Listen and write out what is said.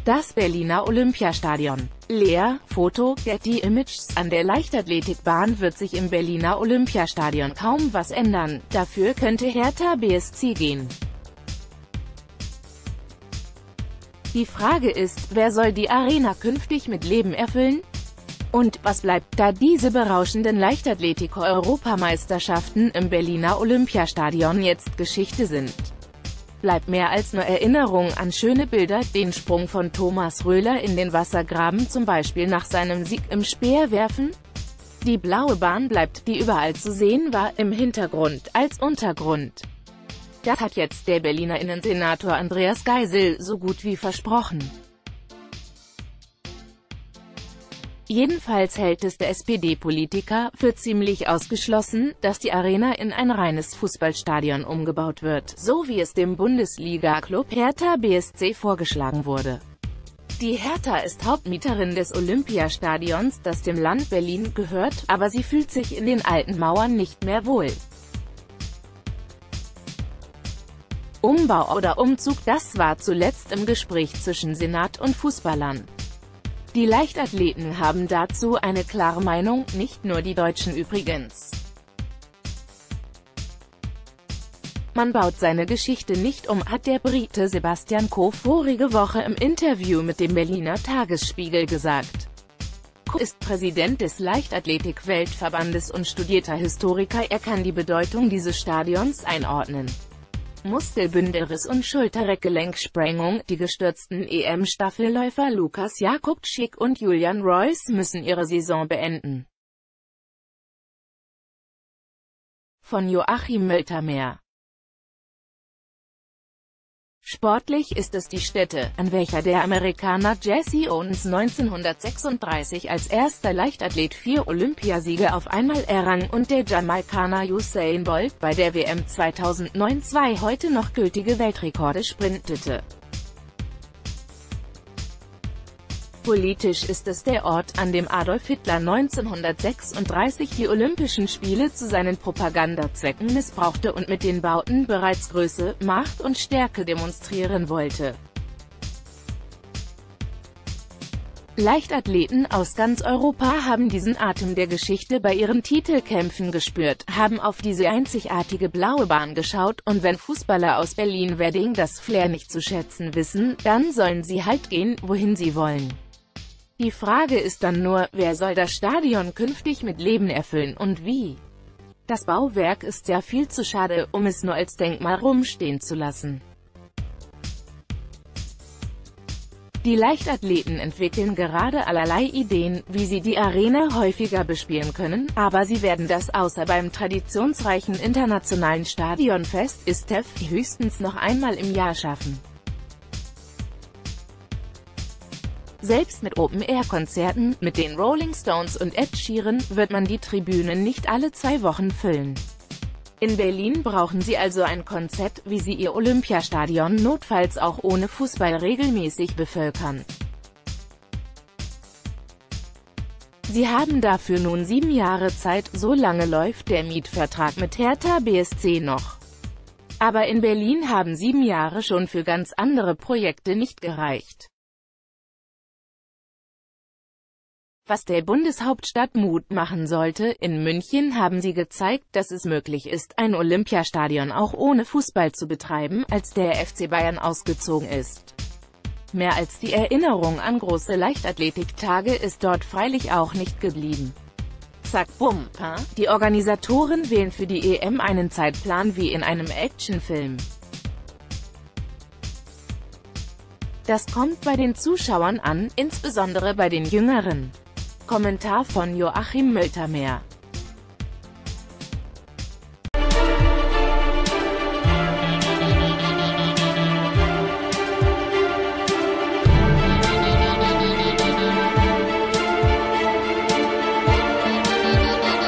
Das Berliner Olympiastadion. Leer, Foto, Getty Images. An der Leichtathletikbahn wird sich im Berliner Olympiastadion kaum was ändern, dafür könnte Hertha BSC gehen. Die Frage ist, wer soll die Arena künftig mit Leben erfüllen? Und was bleibt, da diese berauschenden Leichtathletik-Europameisterschaften im Berliner Olympiastadion jetzt Geschichte sind? Bleibt mehr als nur Erinnerung an schöne Bilder, den Sprung von Thomas Röhler in den Wassergraben zum Beispiel nach seinem Sieg im Speerwerfen? Die blaue Bahn bleibt, die überall zu sehen war, im Hintergrund, als Untergrund. Das hat jetzt der Berliner Innensenator Andreas Geisel so gut wie versprochen. Jedenfalls hält es der SPD-Politiker für ziemlich ausgeschlossen, dass die Arena in ein reines Fußballstadion umgebaut wird, so wie es dem Bundesliga-Klub Hertha BSC vorgeschlagen wurde. Die Hertha ist Hauptmieterin des Olympiastadions, das dem Land Berlin gehört, aber sie fühlt sich in den alten Mauern nicht mehr wohl. Umbau oder Umzug, das war zuletzt im Gespräch zwischen Senat und Fußballern. Die Leichtathleten haben dazu eine klare Meinung, nicht nur die Deutschen übrigens. Man baut seine Geschichte nicht um, hat der Brite Sebastian Coe vorige Woche im Interview mit dem Berliner Tagesspiegel gesagt. Coe ist Präsident des Leichtathletik-Weltverbandes und studierter Historiker, er kann die Bedeutung dieses Stadions einordnen. Muskelbündelriss und Schulter-Gelenksprengung. Die gestürzten EM-Staffelläufer Lukas Jakubczyk und Julian Royce müssen ihre Saison beenden. Von Joachim Möltermeer. Sportlich ist es die Stätte, an welcher der Amerikaner Jesse Owens 1936 als erster Leichtathlet 4 Olympiasiege auf einmal errang und der Jamaikaner Usain Bolt bei der WM 2009 2 heute noch gültige Weltrekorde sprintete. Politisch ist es der Ort, an dem Adolf Hitler 1936 die Olympischen Spiele zu seinen Propagandazwecken missbrauchte und mit den Bauten bereits Größe, Macht und Stärke demonstrieren wollte. Leichtathleten aus ganz Europa haben diesen Atem der Geschichte bei ihren Titelkämpfen gespürt, haben auf diese einzigartige blaue Bahn geschaut, und wenn Fußballer aus Berlin-Wedding das Flair nicht zu schätzen wissen, dann sollen sie halt gehen, wohin sie wollen. Die Frage ist dann nur, wer soll das Stadion künftig mit Leben erfüllen und wie? Das Bauwerk ist ja viel zu schade, um es nur als Denkmal rumstehen zu lassen. Die Leichtathleten entwickeln gerade allerlei Ideen, wie sie die Arena häufiger bespielen können, aber sie werden das außer beim traditionsreichen internationalen Stadionfest ISTEF höchstens noch einmal im Jahr schaffen. Selbst mit Open-Air-Konzerten, mit den Rolling Stones und Ed Sheeran, wird man die Tribünen nicht alle 2 Wochen füllen. In Berlin brauchen sie also ein Konzept, wie sie ihr Olympiastadion notfalls auch ohne Fußball regelmäßig bevölkern. Sie haben dafür nun 7 Jahre Zeit, so lange läuft der Mietvertrag mit Hertha BSC noch. Aber in Berlin haben 7 Jahre schon für ganz andere Projekte nicht gereicht. Was der Bundeshauptstadt Mut machen sollte, in München haben sie gezeigt, dass es möglich ist, ein Olympiastadion auch ohne Fußball zu betreiben, als der FC Bayern ausgezogen ist. Mehr als die Erinnerung an große Leichtathletiktage ist dort freilich auch nicht geblieben. Zack bumm, die Organisatoren wählen für die EM einen Zeitplan wie in einem Actionfilm. Das kommt bei den Zuschauern an, insbesondere bei den Jüngeren. Kommentar von Joachim Möltermeer.